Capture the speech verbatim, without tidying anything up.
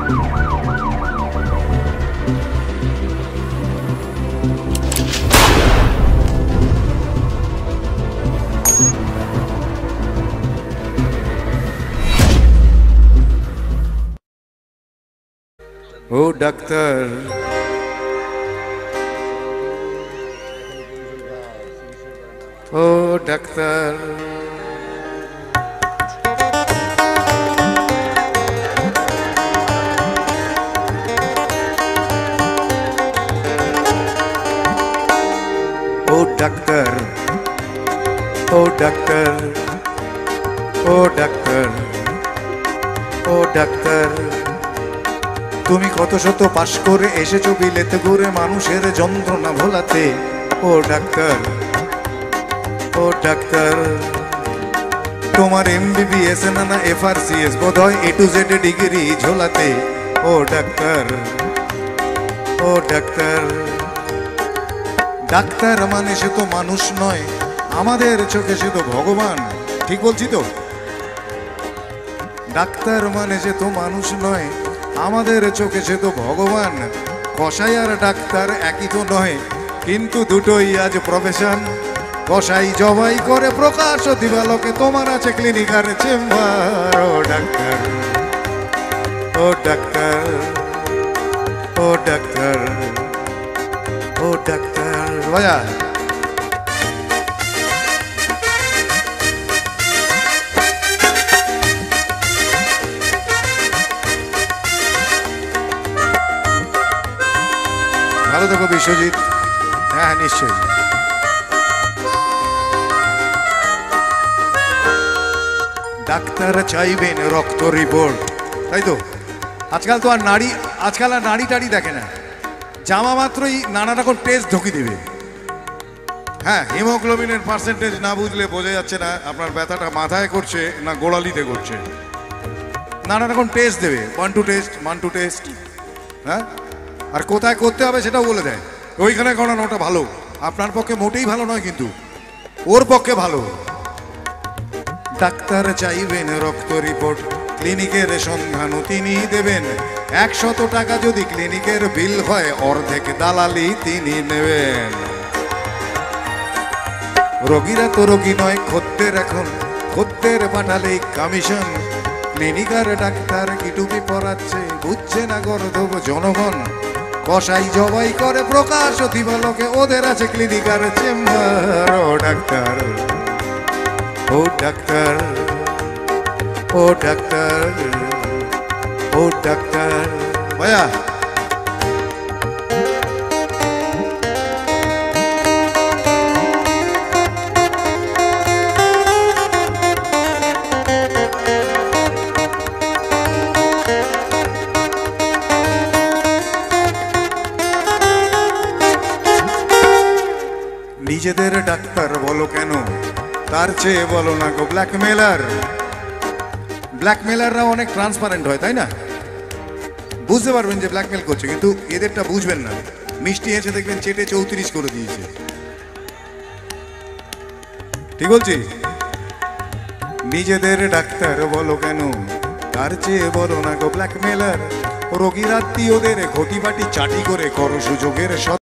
ও doctor, ও doctor, ও doctor, ও ডাক্তার, ও ডাক্তার, ও ডাক্তার, তুমি কত শত পাশ করে এসেছো বিলেতে ঘুরে মানুষের যন্ত্রণা ভোলাতে। ও ডাক্তার, ও ডাক্তার, তোমার এমবিবিএস না না এফআরসিএস বোধ হয় এ টু জেড ডিগ্রি ঝোলাতে। ও ডাক্তার, ও ডাক্তার, ডাক্তার মানে সে তো মানুষ নয়, আমাদের চোখে সে তো ভগবান। ঠিক বলছি তো? ডাক্তার মানে সে তো মানুষ নয়, আমাদের চোখে সে তো ভগবান। কসাই আর ডাক্তার একই তো নয়, কিন্তু দুটোই আজ প্রফেশন। কসাই জবাই করে প্রকাশ দিবালোকে, তোমার আছে ক্লিনিক আর চেম্বার। ও ডাক্তার, ও ডাক্তার, ও ডাক্তার, ও ডাক্তার, বাজা। ভালো থাকো বিশ্বজিৎ। হ্যাঁ নিশ্চয়ই। ডাক্তার চাইবেন রক্ত রিপোর্ট, তাই তো? আজকাল তো আর নারী আজকাল আর নারী টাড়ি দেখে না, জামা মাত্রই নানা রকম টেস্ট ঢুকিয়ে দেবে। হ্যাঁ, হিমোগ্লোবিনের পার্সেন্টেজ না বুঝলে বোঝা যাচ্ছে না আপনার ব্যথাটা মাথায় করছে না গোড়ালিতে করছে। নানা রকম টেস্ট দেবে, one two test, one two test. হ্যাঁ, আর কোথায় করতে হবে সেটাও বলে দেয়। ওইখানে করানো ওটা ভালো, আপনার পক্ষে মোটেই ভালো নয়, কিন্তু ওর পক্ষে ভালো। ডাক্তার চাইবেন রক্ত রিপোর্ট, ক্লিনিকের সন্ধানও তিনি দেবেন। একশত টাকা যদি ক্লিনিকের বিল হয়, অর্ধেক দালালি তিনি নেবেন। রোগীরা তো রোগী নয়, খদ্দের এখন, খদ্দের পাঠালেই কমিশন। ক্লিনিক আর ডাক্তার কি টুপি পরাচ্ছে, বুঝছে না গর্ধব জনগণ। কসাই জবাই করে প্রকাশ দিবালোকে, ওদের আছে ক্লিনিক আর চেম্বার। ও ডাক্তার, ও ডাক্তার, ও ডাক্তার, ও ডাক্তার, ভাইয়া। নিজেদের ডাক্তার বলো কেন, তার চেয়ে বলো না গো ব্ল্যাকমেলার। ব্ল্যাকমেলাররা অনেক ট্রান্সপারেন্ট হয়, তাই না? বুঝতে পারবেন যে ব্ল্যাকমেল করছে, কিন্তু এদেরটা বুঝবেন না। মিষ্টি এসে দেখবেন চেটে চৌত্রিশ করে দিয়েছে। ঠিক বলছি? নিজেদের ডাক্তার বলো কেন, তার চেয়ে বলো না গো ব্ল্যাকমেলার। রোগীর আত্মীয়দের ঘটি বাটি চাটি করে করো সুযোগের